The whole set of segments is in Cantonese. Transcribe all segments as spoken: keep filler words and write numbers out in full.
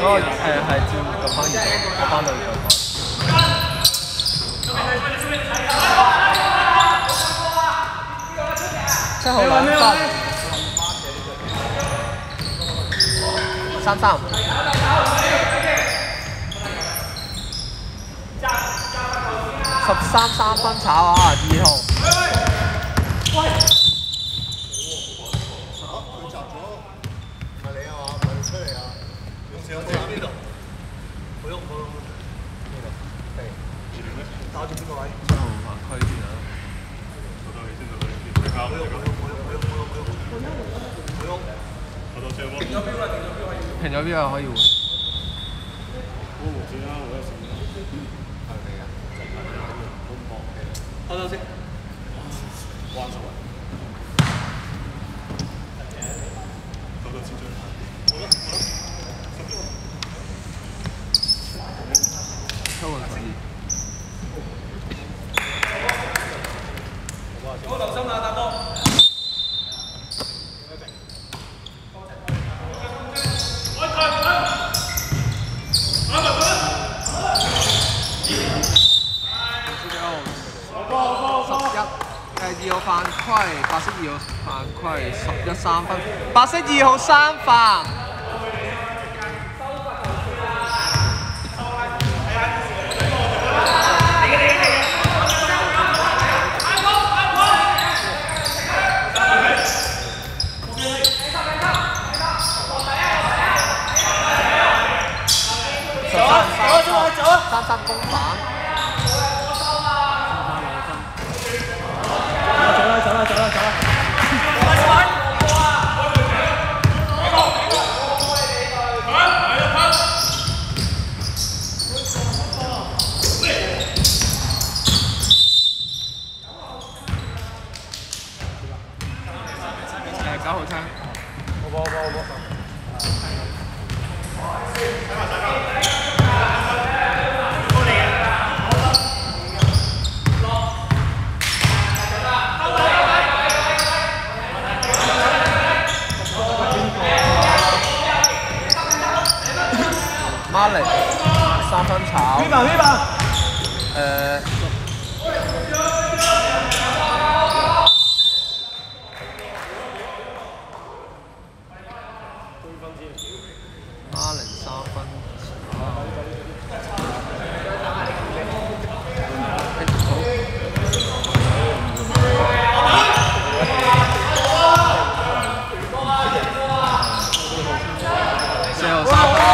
個誒係照撳翻二度，我翻到二度。七號兩分，三三。十三三分炒啊，二號。喂！ 好，佢擲咗，唔係你啊嘛，唔係你出嚟啊！勇士有隻邊度？好喐好喐。呢度。係。打住邊個位？ 七號犯規先啊！ 做到你先，做到你先。好喐好喐好喐好喐好喐好喐。我到射波。停咗標啦！停咗標可以。 停咗標啊，可以換。 我冇錢啊！我有錢。係你啊？好多先，關咗位，好多次追，好啦好啦， 抽運十二。 好留心啊，大哥。 二號犯規，白色二號犯規，十一三分。白色二號三犯。十三三三公反。走啦走啦走啦！誒九號槍。好波好波好波！馬力三分炒。邊bàn邊bàn？誒。馬力三分炒。四號三分。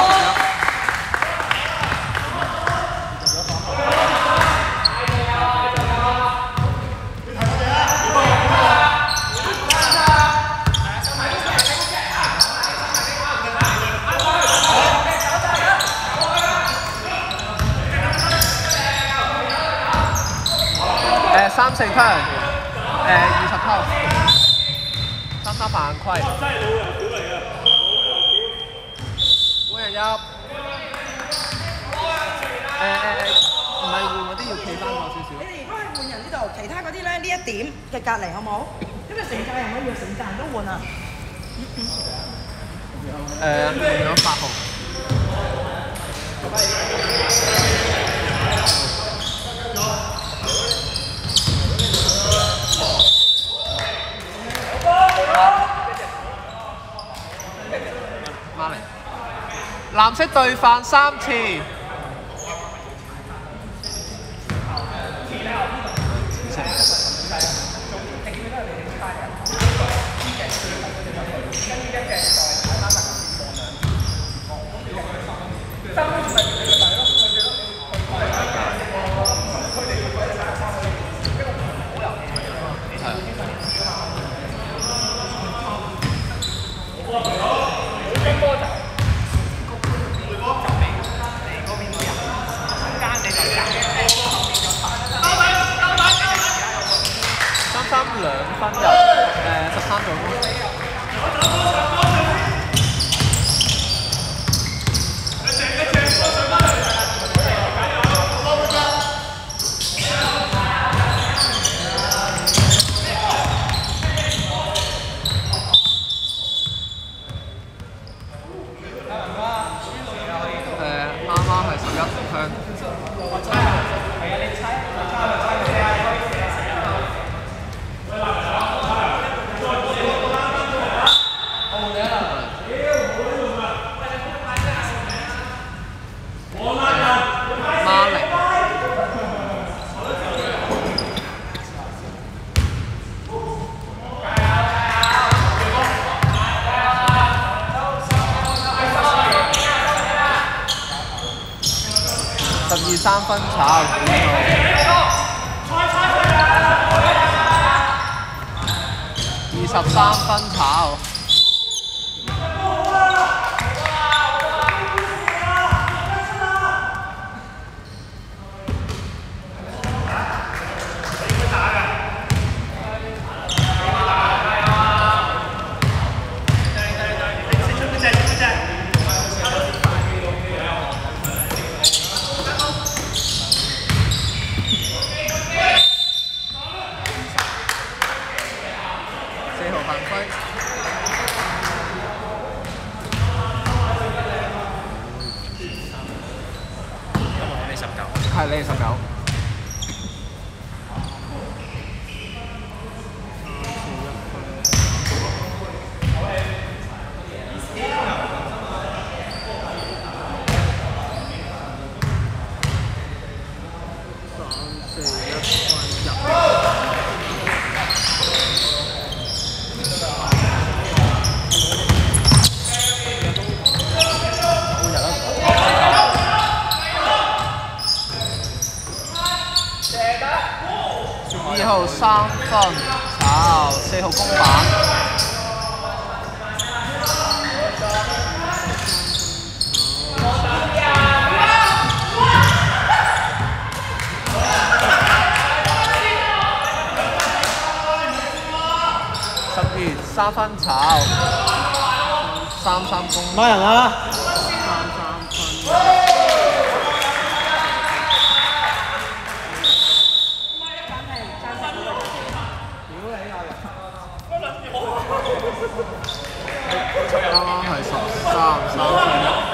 三四 turn， 誒二十偷，三三犯規。真係老人表嚟嘅，每人入。誒誒唔係換嗰啲要企翻過少少。你哋如果係換人呢度，其他嗰啲咧呢一點嘅隔離好冇？因為成屆人我要成屆人都換啊。誒換咗八號。藍色對犯三次。 三分炒二十三分炒。係你十九。二號三分炒，四號公板。十二三分炒，三三公。 孖人啊！ 三三分。啱啱係十三三分。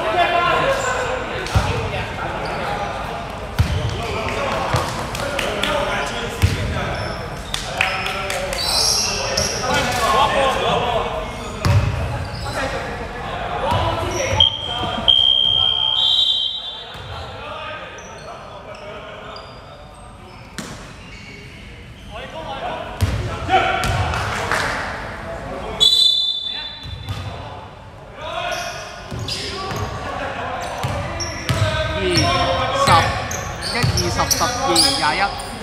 十二廿一，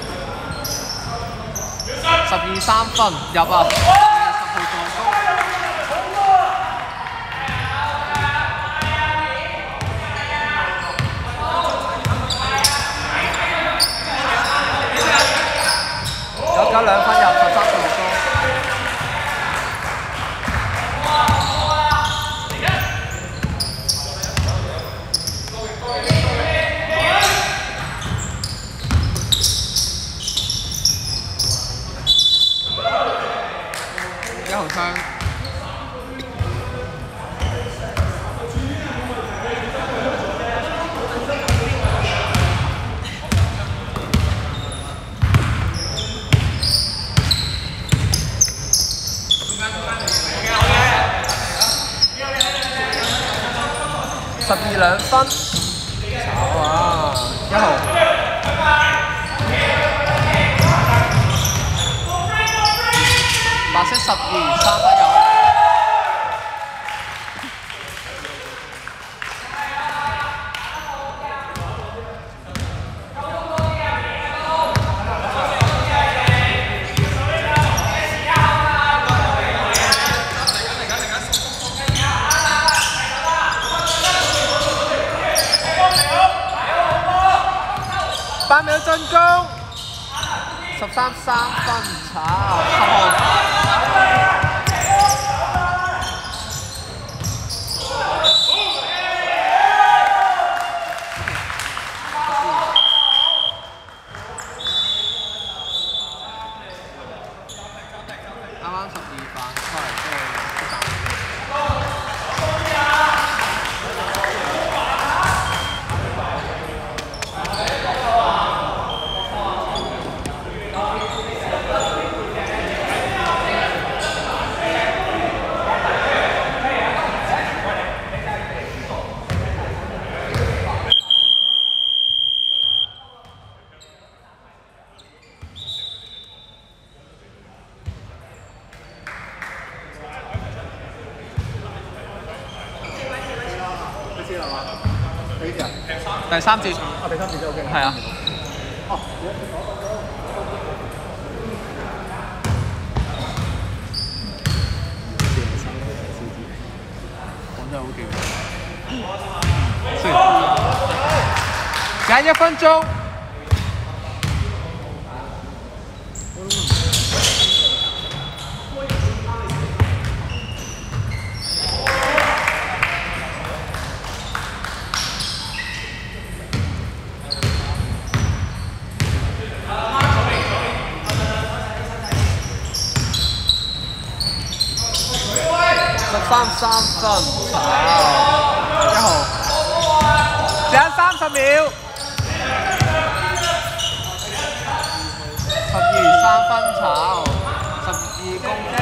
十二三分入啊！十號助攻。九九兩分入，十三助攻。一號槍，十二兩分，炒啊！一號。白色十二，三分入。八秒進攻，十三三分炒，十號。啱啱十二分，出嚟即係打。 第三節。 啊，第三節就 OK。 係啊。 哦。 講真係好勁。揀一分鐘。三三分，炒一號，剩三十秒，十二三分炒，十二攻反，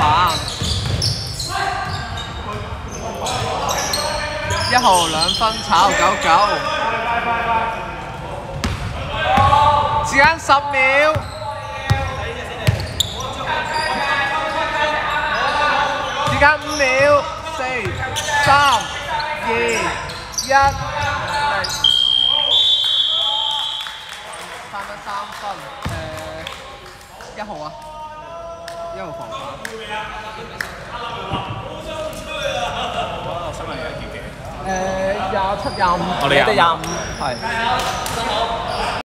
一號兩分炒九九，時間十秒。時間五秒，四、三、二、一，三分三分，誒一號啊，一號防反。誒廿七廿五， 我哋廿五係。